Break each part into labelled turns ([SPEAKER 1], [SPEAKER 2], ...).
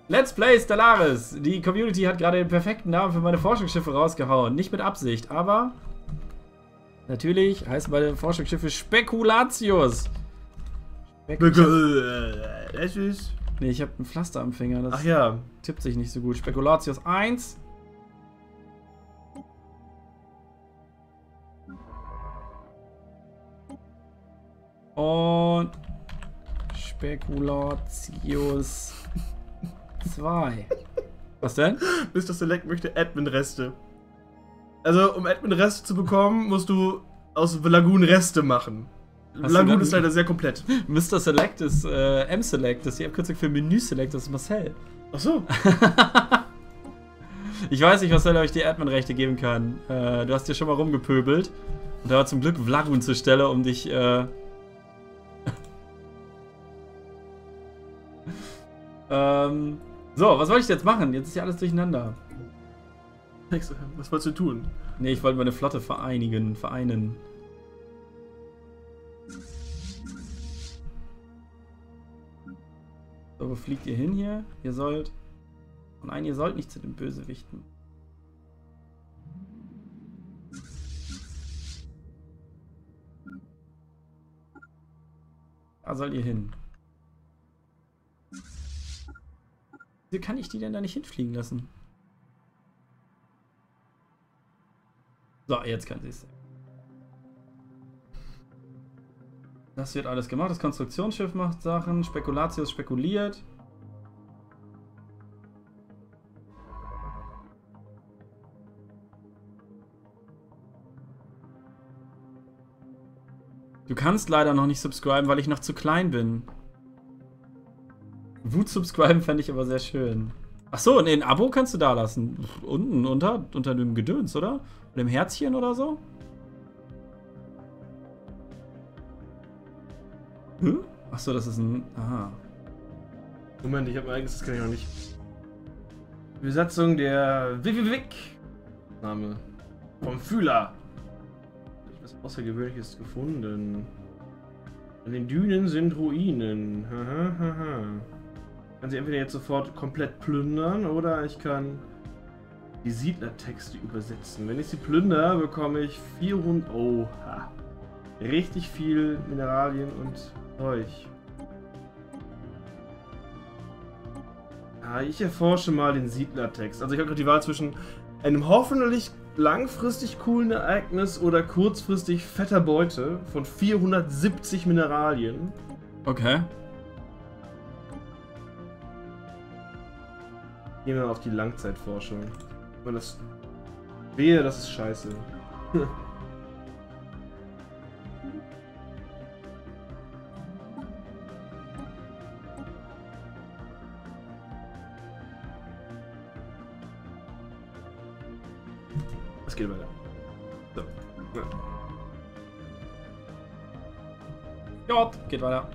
[SPEAKER 1] Let's Play Stellaris. Die Community hat gerade den perfekten Namen für meine Forschungsschiffe rausgehauen. Nicht mit Absicht, aber natürlich heißen meine Forschungsschiffe Spekulatius. Nee, ich habe ein Pflaster am Finger. Das
[SPEAKER 2] Ach ja.
[SPEAKER 1] tippt sich nicht so gut. Spekulatius 1. Und Spekulatius 2. Was denn?
[SPEAKER 2] Mr. Select möchte Admin-Reste. Also, um Admin-Reste zu bekommen, musst du aus Lagoon Reste machen. Lagoon ist leider sehr komplett.
[SPEAKER 1] Mr. Select ist M-Select, das ist die Abkürzung für Menü-Select, das ist Marcel.
[SPEAKER 2] Ach so.
[SPEAKER 1] Ich weiß nicht, was Marcel euch die Admin-Rechte geben kann. Du hast dir schon mal rumgepöbelt. Und da war zum Glück Vlagun zur Stelle, um dich so, was wollte ich jetzt machen? Jetzt ist ja alles durcheinander.
[SPEAKER 2] Was wolltest du tun?
[SPEAKER 1] Nee, ich wollte meine Flotte vereinen. So, wo fliegt ihr hin hier? Ihr sollt... Oh nein, ihr sollt nicht zu den Bösewichten. Da sollt ihr hin. Wieso kann ich die denn da nicht hinfliegen lassen? So, jetzt kann sie es. Das wird alles gemacht. Das Konstruktionsschiff macht Sachen. Spekulatius spekuliert. Du kannst leider noch nicht subscriben, weil ich noch zu klein bin. Wut subscriben fände ich aber sehr schön. Achso, nee, ein Abo kannst du da lassen. Unten, unter dem Gedöns, oder? Dem Herzchen oder so? Hm? Achso, das ist ein... Aha.
[SPEAKER 2] Moment, ich habe mein eigenes, das kann ich noch nicht. Besatzung der Wick. Name. Vom Fühler. Was Außergewöhnliches gefunden. An den Dünen sind Ruinen. Ich kann sie entweder jetzt sofort komplett plündern oder ich kann die Siedlertexte übersetzen. Wenn ich sie plündere, bekomme ich 400... Oha. Richtig viel Mineralien und Zeug. Ich erforsche mal den Siedlertext. Also ich habe gerade die Wahl zwischen einem hoffentlich langfristig coolen Ereignis oder kurzfristig fetter Beute von 470 Mineralien.
[SPEAKER 1] Okay.
[SPEAKER 2] Gehen wir auf die Langzeitforschung. Wenn das wehe, das ist scheiße. Es geht weiter. So.
[SPEAKER 1] Ja, geht weiter.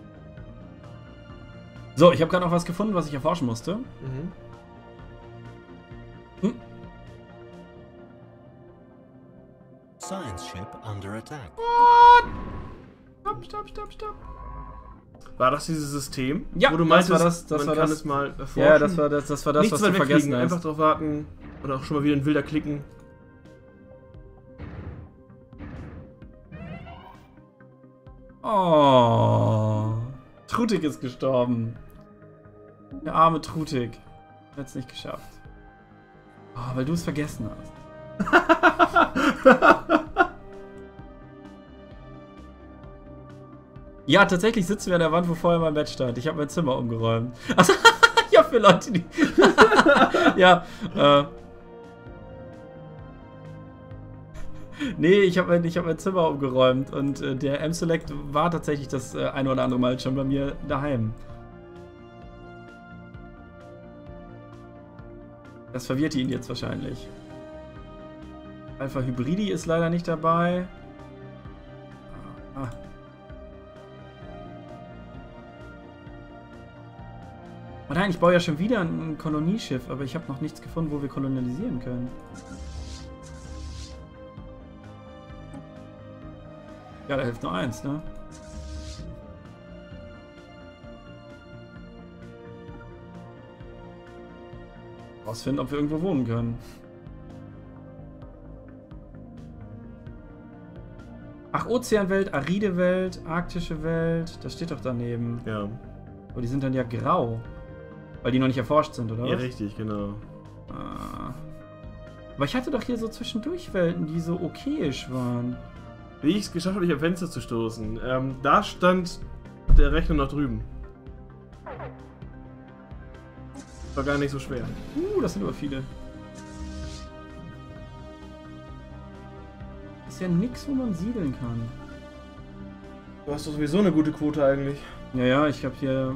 [SPEAKER 1] So, ich habe gerade noch was gefunden, was ich erforschen musste.
[SPEAKER 3] Science ship under attack.
[SPEAKER 1] Stopp.
[SPEAKER 2] War das dieses System?
[SPEAKER 1] Ja,
[SPEAKER 2] wo du meintest,
[SPEAKER 1] das
[SPEAKER 2] man
[SPEAKER 1] war
[SPEAKER 2] kann
[SPEAKER 1] das.
[SPEAKER 2] es mal erforschen?
[SPEAKER 1] Ja, das war das,
[SPEAKER 2] Nichts
[SPEAKER 1] was du vergessen hast.
[SPEAKER 2] Einfach drauf warten oder auch schon mal wieder in Wilder klicken.
[SPEAKER 1] Oh. Trutig ist gestorben. Der arme Trutig. Hat es nicht geschafft. Oh, weil du es vergessen hast. Ja, tatsächlich sitzen wir an der Wand, wo vorher mein Bett stand. Ich habe mein Zimmer umgeräumt. Also, ja, für Leute, die... ja, nee, ich hab mein Zimmer umgeräumt und der M-Select war tatsächlich das eine oder andere Mal schon bei mir daheim. Das verwirrt ihn jetzt wahrscheinlich. Alpha Hybridi ist leider nicht dabei. Oh nein, ich baue ja schon wieder ein Kolonieschiff, aber ich habe noch nichts gefunden, wo wir kolonialisieren können. Ja, da hilft nur eins, ne? Rausfinden, ob wir irgendwo wohnen können. Ach, Ozeanwelt, aride Welt, arktische Welt. Das steht doch daneben.
[SPEAKER 2] Ja.
[SPEAKER 1] Aber die sind dann ja grau. Weil die noch nicht erforscht sind, oder
[SPEAKER 2] Ja,
[SPEAKER 1] was?
[SPEAKER 2] richtig, genau.
[SPEAKER 1] Ah. Aber ich hatte doch hier so zwischendurch Welten, die so okayisch waren.
[SPEAKER 2] Wie ich es geschafft habe, mich am Fenster zu stoßen. Da stand der Rechner noch drüben. War gar nicht so schwer.
[SPEAKER 1] Das sind aber viele. Ist ja nix, wo man siedeln kann.
[SPEAKER 2] Du hast doch sowieso eine gute Quote eigentlich.
[SPEAKER 1] Ja, ich habe hier...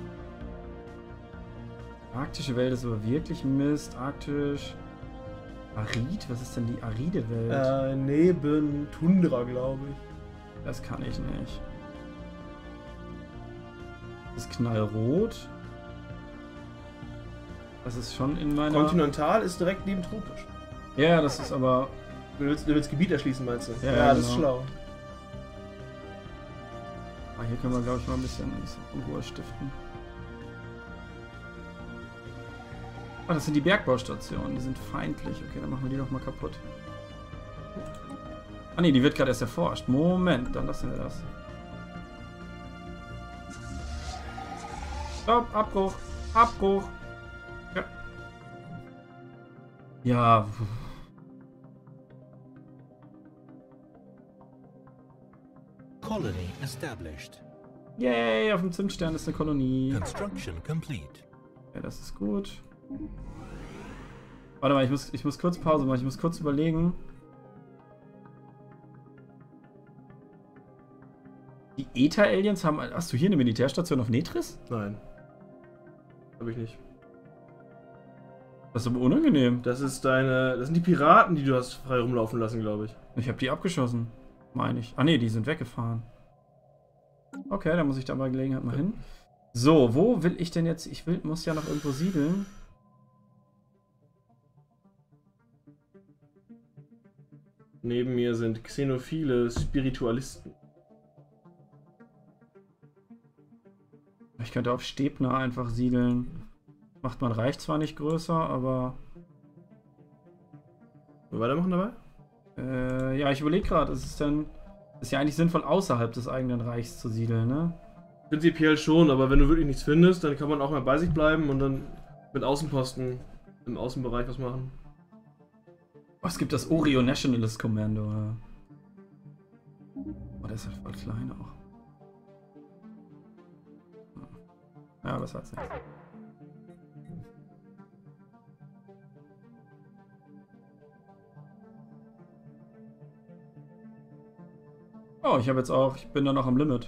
[SPEAKER 1] Arktische Welt ist aber wirklich Mist. Arktisch... Arid? Was ist denn die aride Welt?
[SPEAKER 2] Neben Tundra, glaube ich.
[SPEAKER 1] Das kann ich nicht. Das ist knallrot. Das ist schon in meiner...
[SPEAKER 2] Kontinental ist direkt neben tropisch.
[SPEAKER 1] Ja, das ist aber...
[SPEAKER 2] Du willst Gebiet erschließen, meinst du?
[SPEAKER 1] Ja,
[SPEAKER 2] das ist
[SPEAKER 1] genau.
[SPEAKER 2] schlau.
[SPEAKER 1] Ah, hier können wir, glaube ich, mal ein bisschen Unruhe stiften. Ah, das sind die Bergbaustationen. Die sind feindlich. Okay, dann machen wir die doch mal kaputt. Ah ne, die wird gerade erst erforscht. Moment, dann lassen wir das. Stopp, Abbruch. Abbruch. Ja. Ja.
[SPEAKER 3] Colony established.
[SPEAKER 1] Yay, auf dem Zimtstern ist eine Kolonie.
[SPEAKER 3] Construction complete.
[SPEAKER 1] Ja, das ist gut. Warte mal, ich muss kurz Pause machen. Ich muss kurz überlegen. Die Eta-Aliens haben... Hast du hier eine Militärstation auf Netris?
[SPEAKER 2] Nein. Hab ich nicht.
[SPEAKER 1] Das ist aber unangenehm.
[SPEAKER 2] Das sind die Piraten, die du hast frei rumlaufen lassen, glaube ich.
[SPEAKER 1] Ich habe die abgeschossen, meine ich. Ah ne, die sind weggefahren. Okay, dann muss ich da bei Gelegenheit mal hin. So, wo will ich denn jetzt... muss ja noch irgendwo siedeln.
[SPEAKER 2] Neben mir sind xenophile Spiritualisten.
[SPEAKER 1] Ich könnte auf Stebner einfach siedeln. Macht mein Reich zwar nicht größer, aber...
[SPEAKER 2] Wir weitermachen dabei?
[SPEAKER 1] Ja, ich überlege gerade, ist ja eigentlich sinnvoll, außerhalb des eigenen Reichs zu siedeln, ne?
[SPEAKER 2] Prinzipiell schon, aber wenn du wirklich nichts findest, dann kann man auch mal bei sich bleiben und dann mit Außenposten im Außenbereich was machen.
[SPEAKER 1] Oh, es gibt das Oreo Nationalist Kommando. Ja. Oh, der ist ja voll klein auch. Ja, was hat's jetzt? Oh, ich bin da noch am Limit.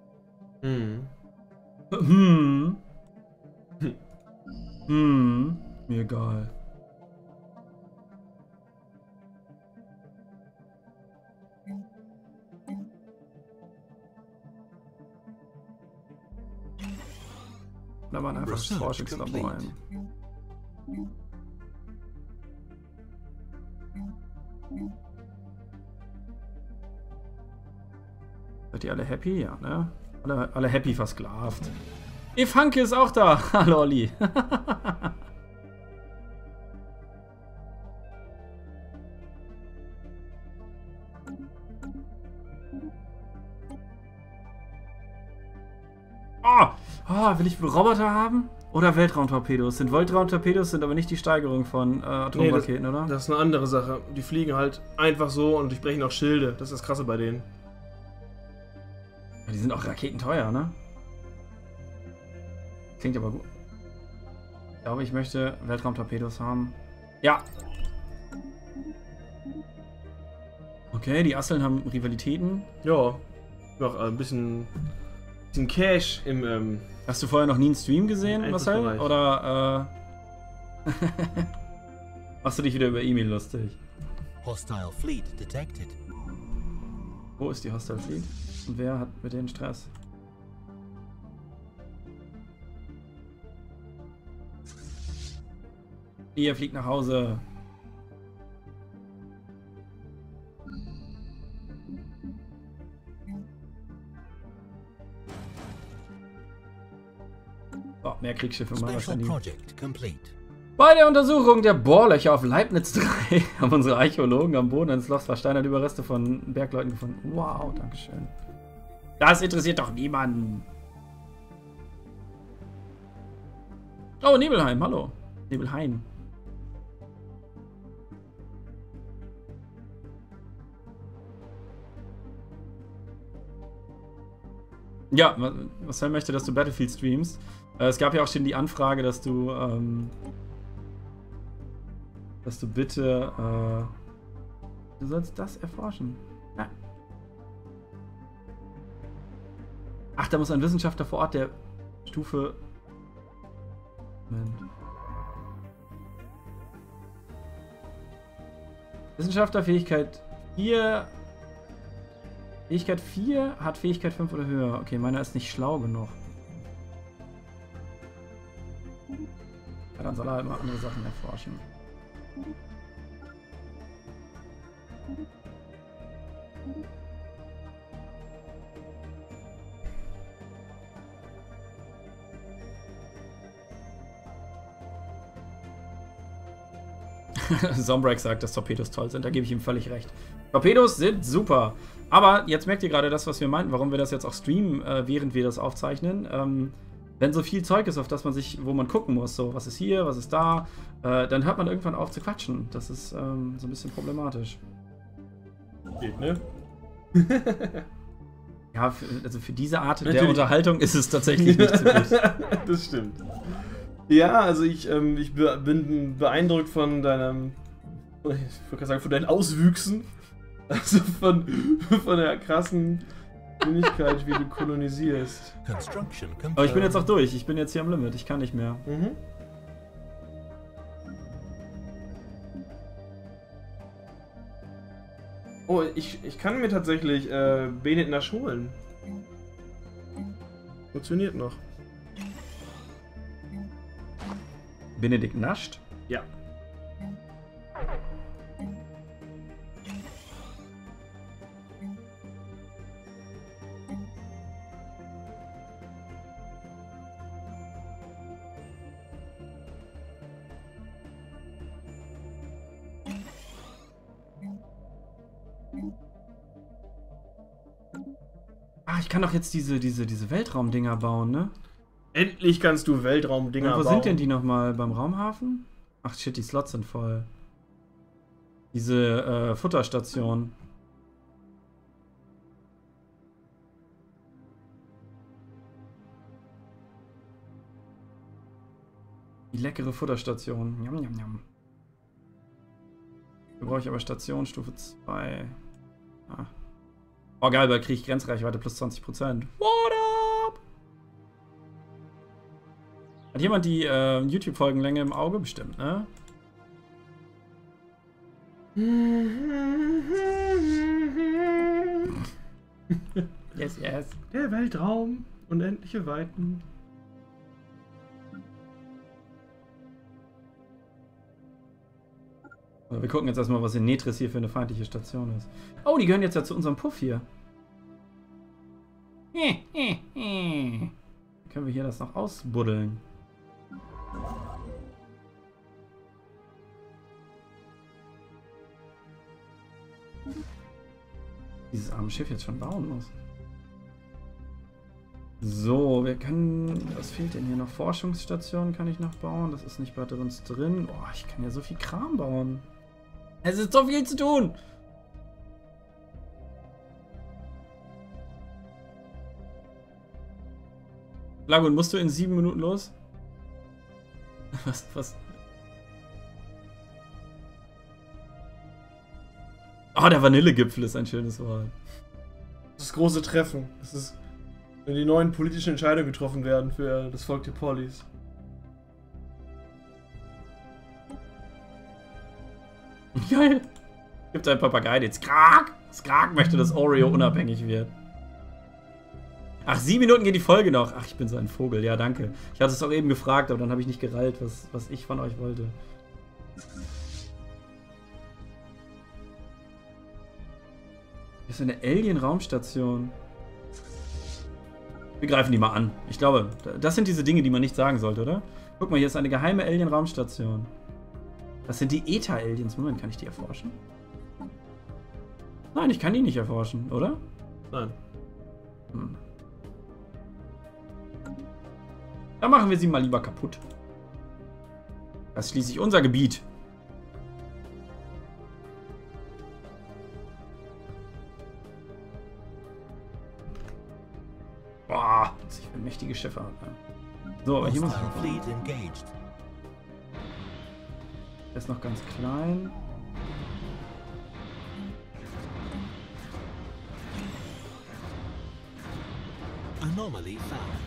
[SPEAKER 1] Mir egal. Da waren einfach das Forschungslabor ein. Seid ihr alle happy? Ja, ne? Alle happy versklavt. Evanke ist auch da. Hallo, Olli. Will ich Roboter haben? Oder Weltraumtorpedos? Weltraumtorpedos sind aber nicht die Steigerung von Atomraketen,
[SPEAKER 2] nee,
[SPEAKER 1] oder?
[SPEAKER 2] Das ist eine andere Sache. Die fliegen halt einfach so und durchbrechen auch Schilde. Das ist das Krasse bei denen.
[SPEAKER 1] Ja, die sind auch raketenteuer, ne? Klingt aber gut. Ich glaube, ich möchte Weltraumtorpedos haben. Ja. Okay, die Asseln haben Rivalitäten.
[SPEAKER 2] Ja. Noch ein bisschen Cash im
[SPEAKER 1] Hast du vorher noch nie einen Stream gesehen, Marcel? Oder machst du dich wieder über E-Mail lustig?
[SPEAKER 3] Hostile fleet detected.
[SPEAKER 1] Wo ist die Hostile Fleet? Und wer hat mit denen Stress? Ihr fliegt nach Hause. So, mehr Kriegsschiffe mal
[SPEAKER 3] Special
[SPEAKER 1] wahrscheinlich.
[SPEAKER 3] project complete.
[SPEAKER 1] Bei der Untersuchung der Bohrlöcher auf Leibniz 3 haben unsere Archäologen am Boden eines Lochs versteinerte Überreste von Bergleuten gefunden. Wow, dankeschön. Das interessiert doch niemanden. Oh, Nebelheim, hallo. Nebelheim. Ja, Marcel möchte, dass du Battlefield streamst. Es gab ja auch schon die Anfrage, dass du bitte, du sollst das erforschen. Ja. Ach, da muss ein Wissenschaftler vor Ort der Stufe... Moment. Wissenschaftler, Fähigkeit 4... Fähigkeit 4 hat Fähigkeit 5 oder höher. Okay, meiner ist nicht schlau genug. Ja, dann soll er halt mal andere Sachen erforschen. Zombreak sagt, dass Torpedos toll sind. Da gebe ich ihm völlig recht. Torpedos sind super. Aber jetzt merkt ihr gerade das, was wir meinten, warum wir das jetzt auch streamen, während wir das aufzeichnen. Wenn so viel Zeug ist, auf das man sich, wo man gucken muss, so was ist hier, was ist da, dann hört man irgendwann auf zu quatschen. Das ist so ein bisschen problematisch.
[SPEAKER 2] Geht, ne?
[SPEAKER 1] Ja, also für diese Art der Unterhaltung ist es tatsächlich nicht zu gut.
[SPEAKER 2] Das stimmt. Ja, also ich bin beeindruckt von deinem, ich würde gerade sagen, von deinen Auswüchsen. Also von der krassen Geschwindigkeit, wie du kolonisierst.
[SPEAKER 3] Construction complete.
[SPEAKER 1] Aber ich bin jetzt auch durch. Ich bin jetzt hier am Limit. Ich kann nicht mehr.
[SPEAKER 2] Mhm. Oh, ich kann mir tatsächlich Bennett Nash holen. Funktioniert noch.
[SPEAKER 1] Benedikt nascht?
[SPEAKER 2] Ja.
[SPEAKER 1] Ah, ich kann doch jetzt diese Weltraumdinger bauen, ne?
[SPEAKER 2] Endlich kannst du Weltraumdinger bauen.
[SPEAKER 1] Wo sind denn die nochmal? Beim Raumhafen? Ach shit, die Slots sind voll. Diese Futterstation. Die leckere Futterstation. Njam, njam, njam. Da brauche ich aber Station Stufe 2. Ah. Oh geil, bald kriege ich Grenzreichweite plus 20%. What up? Hat jemand die YouTube-Folgenlänge im Auge? Bestimmt, ne? Yes, yes.
[SPEAKER 2] Der Weltraum, unendliche Weiten.
[SPEAKER 1] Wir gucken jetzt erstmal, was in Netris hier für eine feindliche Station ist. Oh, die gehören jetzt ja zu unserem Puff hier. Können wir hier das noch ausbuddeln? Dieses arme Schiff jetzt schon bauen muss. So, wir können... Was fehlt denn hier noch? Forschungsstationen kann ich noch bauen. Das ist nicht bei uns drin. Oh, ich kann ja so viel Kram bauen. Es ist so viel zu tun. Lagun, musst du in 7 Minuten los? Was? Oh, der Vanillegipfel ist ein schönes Wort.
[SPEAKER 2] Das große Treffen. Das ist, wenn die neuen politischen Entscheidungen getroffen werden für das Volk der Pollis.
[SPEAKER 1] Geil. Gibt ein Papagei, den Skrak. Skrak möchte, dass Oreo unabhängig wird. Ach, 7 Minuten geht die Folge noch. Ach, ich bin so ein Vogel. Ja, danke. Ich hatte es auch eben gefragt, aber dann habe ich nicht gerallt, was ich von euch wollte. Das ist eine Alien-Raumstation. Wir greifen die mal an. Ich glaube, das sind diese Dinge, die man nicht sagen sollte, oder? Guck mal, hier ist eine geheime Alien-Raumstation. Das sind die Eta-Aliens. Moment, kann ich die erforschen? Nein, ich kann die nicht erforschen, oder?
[SPEAKER 2] Nein.
[SPEAKER 1] Hm. Dann machen wir sie mal lieber kaputt. Das ist schließlich unser Gebiet. Boah, was ich für mächtige Schiffe habe. So, aber hier muss
[SPEAKER 3] Hostile
[SPEAKER 1] ich.
[SPEAKER 3] fleet engaged.
[SPEAKER 1] Der ist noch ganz klein.
[SPEAKER 3] Anomaly found.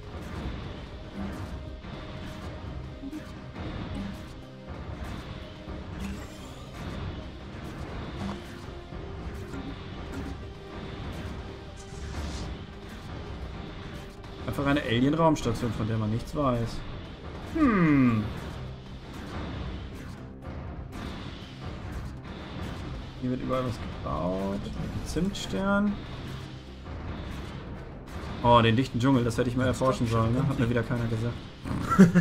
[SPEAKER 1] Einfach eine Alien-Raumstation, von der man nichts weiß. Hm. Hier wird überall was gebaut. Ein Zimtstern. Oh, den dichten Dschungel, das hätte ich mal erforschen sollen, ne? Hat mir wieder keiner gesagt.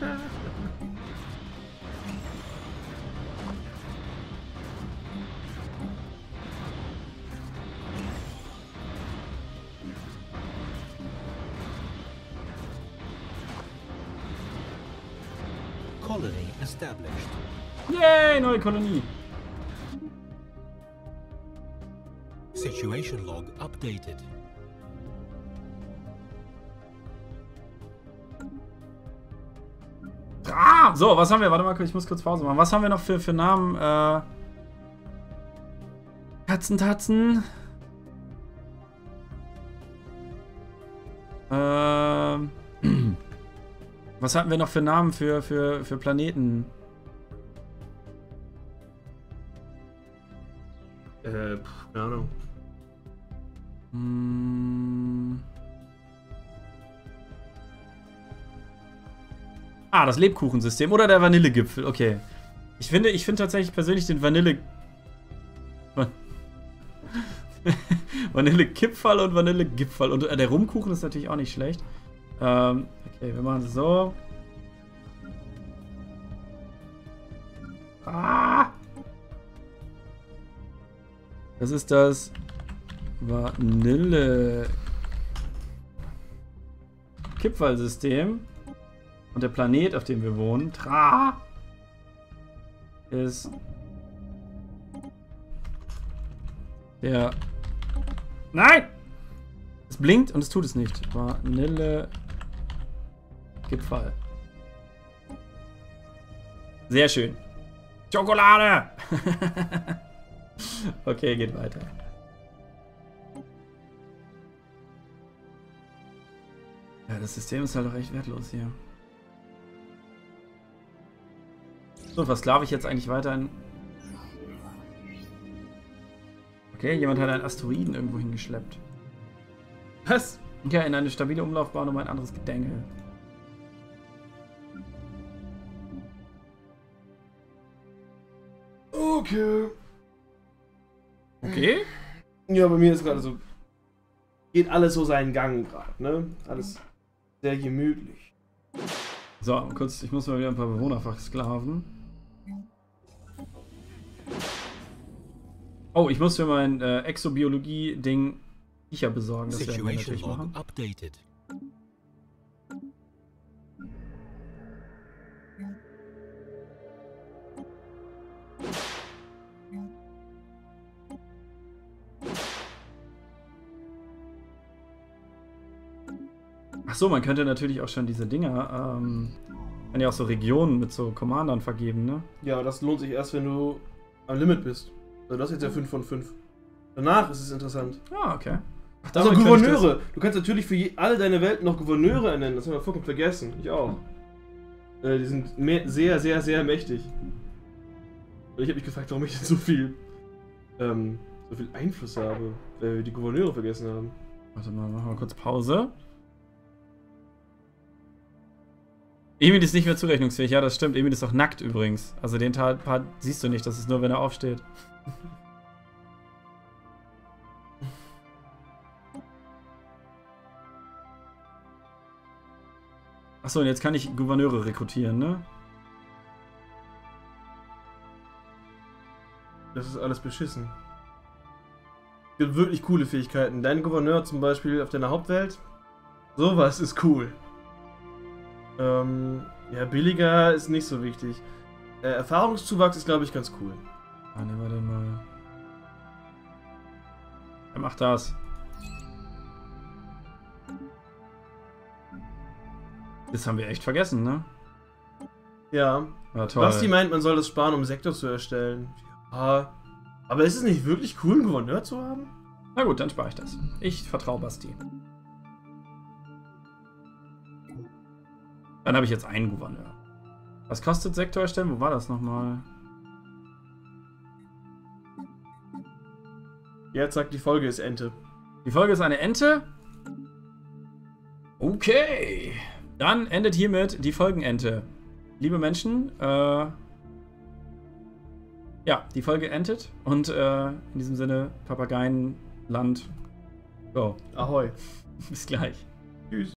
[SPEAKER 3] Colony established.
[SPEAKER 1] Yay, neue Kolonie.
[SPEAKER 3] Situation log updated.
[SPEAKER 1] Ah, so, was haben wir? Warte mal, ich muss kurz Pause machen. Was haben wir noch für Namen? Katzentatzen. Was hatten wir noch für Namen für Planeten?
[SPEAKER 2] Keine Ahnung.
[SPEAKER 1] Ah, das Lebkuchensystem oder der Vanillegipfel. Okay. Ich finde tatsächlich persönlich den Vanillekipferl und Vanillegipferl. Und der Rumkuchen ist natürlich auch nicht schlecht. Okay, wir machen es so. Ah! Das ist das Vanille-Kipferl-System. Und der Planet, auf dem wir wohnen, Tra, ist der... Nein! Es blinkt und es tut es nicht. Vanille-Gipfel. Sehr schön. Schokolade! Okay, geht weiter. Ja, das System ist halt auch echt wertlos hier. So, versklave ich jetzt eigentlich weiterhin? Okay, jemand hat einen Asteroiden irgendwo hingeschleppt.
[SPEAKER 2] Was?
[SPEAKER 1] Ja, in eine stabile Umlaufbahn um ein anderes Gedängel.
[SPEAKER 2] Okay.
[SPEAKER 1] Okay?
[SPEAKER 2] Ja, bei mir ist gerade so. Geht alles so seinen Gang gerade, ne? Alles sehr gemütlich.
[SPEAKER 1] So, kurz, ich muss mal wieder ein paar Bewohner versklaven. Oh, ich muss für mein Exobiologie-Ding Viecher besorgen. Das werden wir
[SPEAKER 3] Situation
[SPEAKER 1] natürlich
[SPEAKER 3] log
[SPEAKER 1] machen.
[SPEAKER 3] updated.
[SPEAKER 1] Ach so, man könnte natürlich auch schon diese Dinger, kann ja auch so Regionen mit so Commandern vergeben, ne?
[SPEAKER 2] Ja, das lohnt sich erst, wenn du am Limit bist. Also das ist jetzt ja 5 von 5. Danach ist es interessant.
[SPEAKER 1] Ah, okay. Ach,
[SPEAKER 2] Also
[SPEAKER 1] damit könnte ich
[SPEAKER 2] Gouverneure. Du kannst natürlich für alle deine Welten noch Gouverneure ernennen. Das haben wir vollkommen vergessen. Ich auch. Die sind sehr, sehr, sehr mächtig. Und ich habe mich gefragt, warum ich denn so viel Einfluss habe, weil wir die Gouverneure vergessen haben.
[SPEAKER 1] Warte mal, machen wir kurz Pause. Emil ist nicht mehr zurechnungsfähig. Ja, das stimmt. Emil ist auch nackt übrigens. Also den Part siehst du nicht. Das ist nur, wenn er aufsteht. Achso, und jetzt kann ich Gouverneure rekrutieren, ne?
[SPEAKER 2] Das ist alles beschissen. Es gibt wirklich coole Fähigkeiten. Dein Gouverneur zum Beispiel auf deiner Hauptwelt. Sowas ist cool. Ja, billiger ist nicht so wichtig. Erfahrungszuwachs ist, glaube ich, ganz cool.
[SPEAKER 1] Ah, ne, warte mal. Er macht das. Das haben wir echt vergessen, ne?
[SPEAKER 2] Ja.
[SPEAKER 1] Ja, toll.
[SPEAKER 2] Basti meint, man soll das sparen, um Sektor zu erstellen. Ja. Aber ist es nicht wirklich cool, einen Gouverneur zu haben?
[SPEAKER 1] Na gut, dann spare ich das. Ich vertraue Basti. Dann habe ich jetzt einen Gouverneur. Was kostet Sektor erstellen? Wo war das nochmal?
[SPEAKER 2] Jetzt sagt die Folge ist Ente.
[SPEAKER 1] Die Folge ist eine Ente? Okay. Dann endet hiermit die Folgenente. Liebe Menschen, ja, die Folge endet. Und in diesem Sinne, Papageienland. Go.
[SPEAKER 2] Ahoi.
[SPEAKER 1] Bis gleich.
[SPEAKER 2] Tschüss.